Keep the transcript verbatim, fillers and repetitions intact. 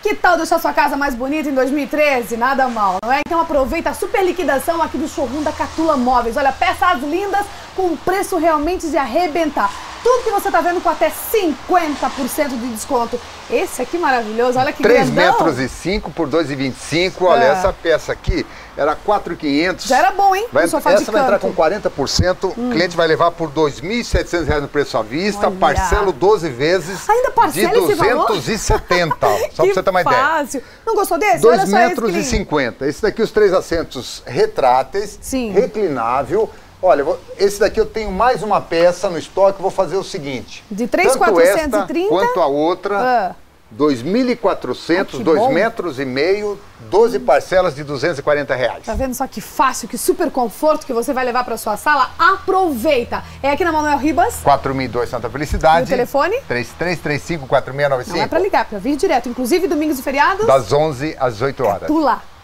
Que tal deixar sua casa mais bonita em dois mil e treze? Nada mal, não é? Então aproveita a super liquidação aqui do showroom da Catula Móveis. Olha, peças lindas com preço realmente de arrebentar. Tudo que você tá vendo com até cinquenta por cento de desconto. Esse aqui maravilhoso, olha que três grandão. metros e cinco por dois e vinte e cinco. Olha, É. essa peça aqui era quatro mil e quinhentos. Já era bom, hein? Vai, Um sofá essa de vai canto. entrar com quarenta por cento. O cliente vai levar por dois mil e setecentos reais no preço à vista. Olha. Parcelo doze vezes. Ainda parcela de esse valor? duzentos e setenta. Só Que pra você ter uma ideia. fácil. Não gostou desse? dois Olha só metros esse e que lindo. cinquenta. Esse daqui, os três assentos retráteis. Sim. Reclinável. Olha, vou- esse daqui eu tenho mais uma peça no estoque. Vou fazer o seguinte. De três mil tanto quatrocentos e esta trinta. quanto a outra. Ah. dois mil e quatrocentos, Ah, que dois bom. metros e meio, doze parcelas de duzentos e quarenta reais. Tá vendo só que fácil, que super conforto que você vai levar pra sua sala? Aproveita! É aqui na Manuel Ribas. quatro mil e dois Santa Felicidade. E o telefone? três três três cinco, quatro seis nove cinco. Não é pra ligar, é pra vir direto. Inclusive domingos e feriados. Das onze às dezoito horas. Tu lá.